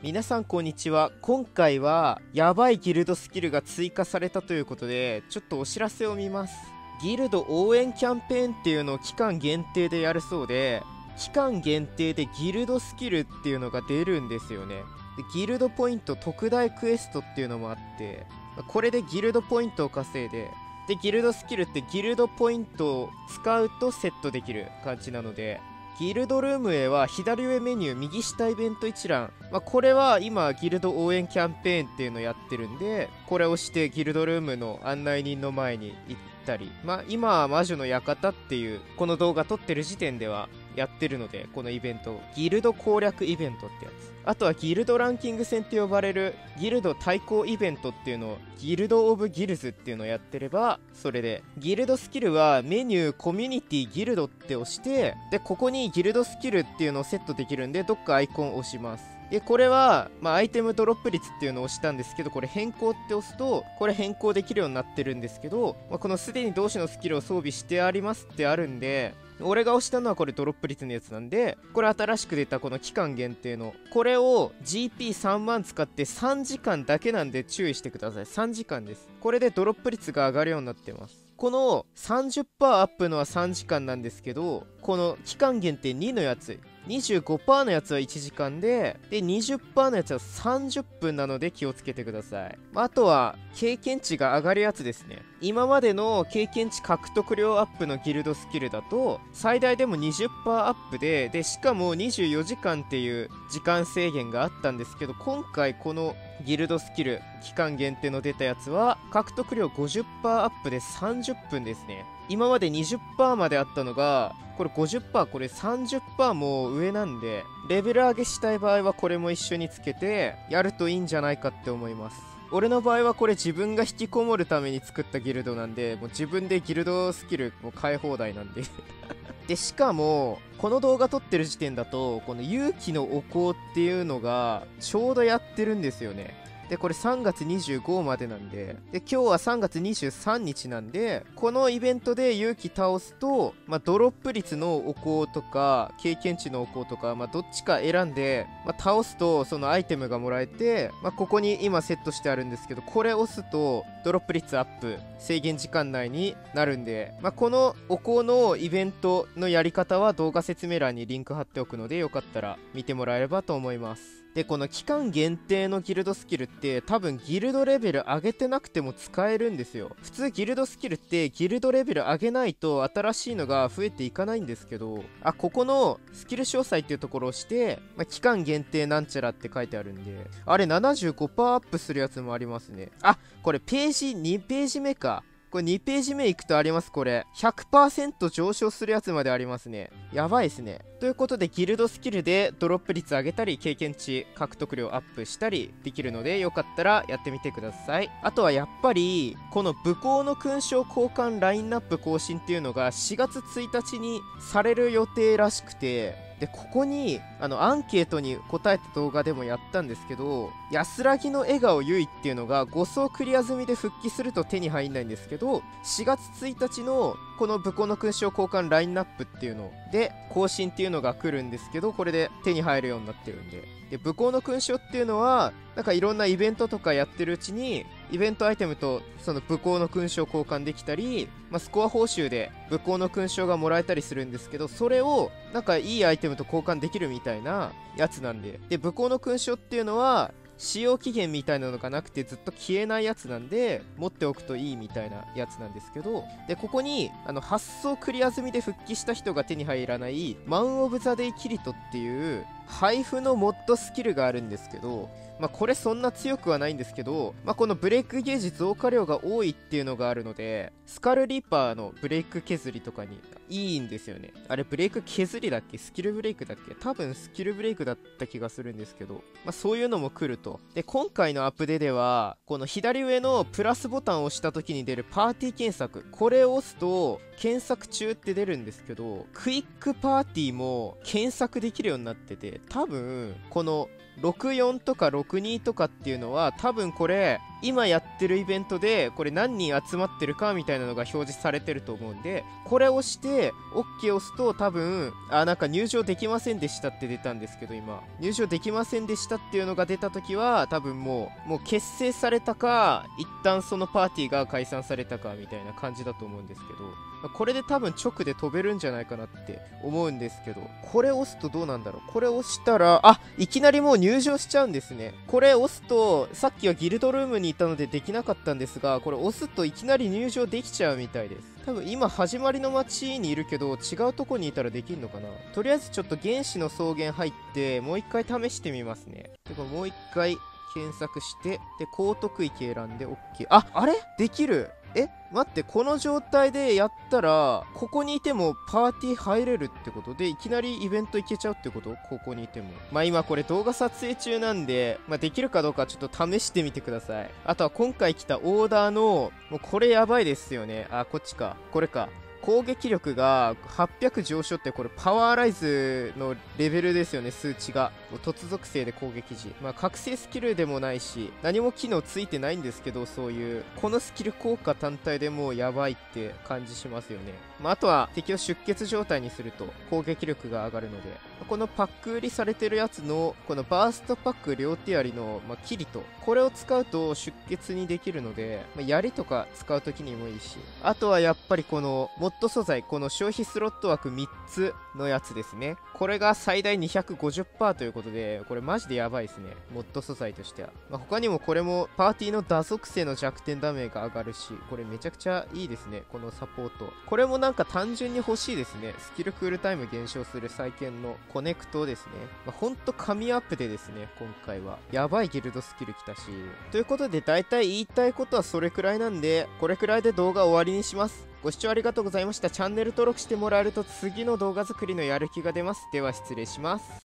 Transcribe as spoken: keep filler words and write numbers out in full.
皆さんこんにちは。今回はやばいギルドスキルが追加されたということで、ちょっとお知らせを見ます。ギルド応援キャンペーンっていうのを期間限定でやるそうで、期間限定でギルドスキルっていうのが出るんですよね。でギルドポイント特大クエストっていうのもあって、これでギルドポイントを稼いで、でギルドスキルってギルドポイントを使うとセットできる感じなので、ギルドルームへは左上メニュー右下イベント一覧、まあ、これは今ギルド応援キャンペーンっていうのをやってるんで、これを押してギルドルームの案内人の前に行ったり、まあ今は魔女の館っていうこの動画撮ってる時点ではやってるので、このイベントギルド攻略イベントってやつ、あとはギルドランキング戦って呼ばれるギルド対抗イベントっていうのをギルドオブギルズっていうのをやってれば、それでギルドスキルはメニューコミュニティギルドって押して、でここにギルドスキルっていうのをセットできるんで、どっかアイコンを押します。でこれは、まあ、アイテムドロップ率っていうのを押したんですけど、これ変更って押すとこれ変更できるようになってるんですけど、まあ、このすでに同種のスキルを装備してありますってあるんで、俺が押したのはこれドロップ率のやつなんで、これ新しく出たこの期間限定のこれを ジーピーさん 万使ってさんじかんだけなんで注意してください。さんじかんです。これでドロップ率が上がるようになってます。この さんじゅっパーセント アップのはさんじかんなんですけど、この期間限定にのやつ にじゅうごパーセント のやつはいちじかんで、で にじゅっパーセント のやつはさんじゅっぷんなので気をつけてください。あとは経験値が上がるやつですね。今までの経験値獲得量アップのギルドスキルだと最大でも にじゅっパーセント アップで、でしかもにじゅうよじかんっていう時間制限があったんですけど、今回このギルドスキル期間限定の出たやつは獲得量 ごじゅっパーセント アップでさんじゅっぷんですね。今まで にじゅっパーセント まであったのがこれ ごじゅっパーセント、 これ さんじゅっパーセント も上なんで、レベル上げしたい場合はこれも一緒につけてやるといいんじゃないかって思います。俺の場合はこれ自分が引きこもるために作ったギルドなんで、もう自分でギルドスキルも変え放題なんででしかもこの動画撮ってる時点だとこの勇気のお香っていうのがちょうどやってるんですよね。でこれさんがつにじゅうごまでなんで、で今日はさんがつにじゅうさんにちなんで、このイベントで勇気倒すと、まあ、ドロップ率のお香とか経験値のお香とか、まあ、どっちか選んで、まあ、倒すとそのアイテムがもらえて、まあ、ここに今セットしてあるんですけど、これ押すとドロップ率アップ制限時間内になるんで、まあ、このお香のイベントのやり方は動画説明欄にリンク貼っておくので、よかったら見てもらえればと思います。でこの期間限定のギルドスキルって多分ギルドレベル上げてなくても使えるんですよ。普通ギルドスキルってギルドレベル上げないと新しいのが増えていかないんですけど、あここのスキル詳細っていうところを押して、まあ、期間限定なんちゃらって書いてあるんで、あれ ななじゅうごパーセント アップするやつもありますね。あこれページにページ目か。これにページ目行くとあります。これ ひゃくパーセント 上昇するやつまでありますね。やばいですね。ということでギルドスキルでドロップ率上げたり経験値獲得量アップしたりできるので、よかったらやってみてください。あとはやっぱりこの武功の勲章交換ラインナップ更新っていうのがしがつついたちにされる予定らしくて、でここにあのアンケートに答えた動画でもやったんですけど、安らぎの笑顔ゆいっていうのがご層クリア済みで復帰すると手に入んないんですけど、しがつついたちのこの武功の勲章交換ラインナップっていうので更新っていうのが来るんですけど、これで手に入るようになってるんで、で武功の勲章っていうのはなんかいろんなイベントとかやってるうちにイベントアイテムとその武功の勲章交換できたり、まあ、スコア報酬で武功の勲章がもらえたりするんですけど、それをなんかいいアイテムと交換できるみたいなやつなんで、で武功の勲章っていうのは使用期限みたいなのがなくてずっと消えないやつなんで持っておくといいみたいなやつなんですけど、でここにあの発送クリア済みで復帰した人が手に入らないマン・オブ・ザ・デイ・キリトっていう配布のモッドスキルがあるんですけど、まあこれそんな強くはないんですけど、まあこのブレイクゲージ増加量が多いっていうのがあるので、スカルリーパーのブレイク削りとかにいいんですよね。あれブレイク削りだっけスキルブレイクだっけ、多分スキルブレイクだった気がするんですけど、まあそういうのも来ると。で今回のアップデではこの左上のプラスボタンを押した時に出るパーティー検索、これを押すと検索中って出るんですけど、クイックパーティーも検索できるようになってて、多分このろくじゅうよんとかろくじゅうにとかっていうのは多分これ今やってるイベントでこれ何人集まってるかみたいなのが表示されてると思うんで、これを押して OK を押すと多分、あ、なんか入場できませんでしたって出たんですけど、今入場できませんでしたっていうのが出た時は多分もうもう結成されたか、一旦そのパーティーが解散されたかみたいな感じだと思うんですけど、これで多分直で飛べるんじゃないかなって思うんですけど、これ押すとどうなんだろう。これ押したら、あ、いきなりもう入場しちゃうんですね。これ押すと、さっきはギルドルームにいたのでできなかったんですが、これ押すといきなり入場できちゃうみたいです。多分今始まりの街にいるけど、違うとこにいたらできんのかな。とりあえずちょっと原始の草原入って、もう一回試してみますね。てかもう一回検索して、で、高得域選んで OK。あ、あれできる。え待って、この状態でやったら、ここにいてもパーティー入れるってことで、いきなりイベント行けちゃうってこと？ここにいても。まあ今これ動画撮影中なんで、まあできるかどうかちょっと試してみてください。あとは今回来たオーダーの、もうこれやばいですよね。あ、こっちか。これか。攻撃力がはっぴゃく上昇って、これパワーライズのレベルですよね、数値が。もう突属性で攻撃時。まあ覚醒スキルでもないし、何も機能ついてないんですけど、そういう、このスキル効果単体でもうやばいって感じしますよね。まああとは敵を出血状態にすると攻撃力が上がるので、このパック売りされてるやつの、このバーストパック両手槍の、まあ、キリト。これを使うと出血にできるので、まあ、槍とか使う時にもいいし。あとはやっぱりこの、モッド素材、この消費スロット枠みっつのやつですね。これが最大 にひゃくごじゅっパーセント ということで、これマジでやばいですね。モッド素材としては。まあ、他にもこれもパーティーの打属性の弱点ダメーが上がるし、これめちゃくちゃいいですね。このサポート。これもなんか単純に欲しいですね。スキルクールタイム減少する再建のコネクトですね。まあ、ほんと神アップでですね、今回は。やばいギルドスキル来たし。ということで、大体言いたいことはそれくらいなんで、これくらいで動画終わりにします。ご視聴ありがとうございました。チャンネル登録してもらえると次の動画作りのやる気が出ます。では失礼します。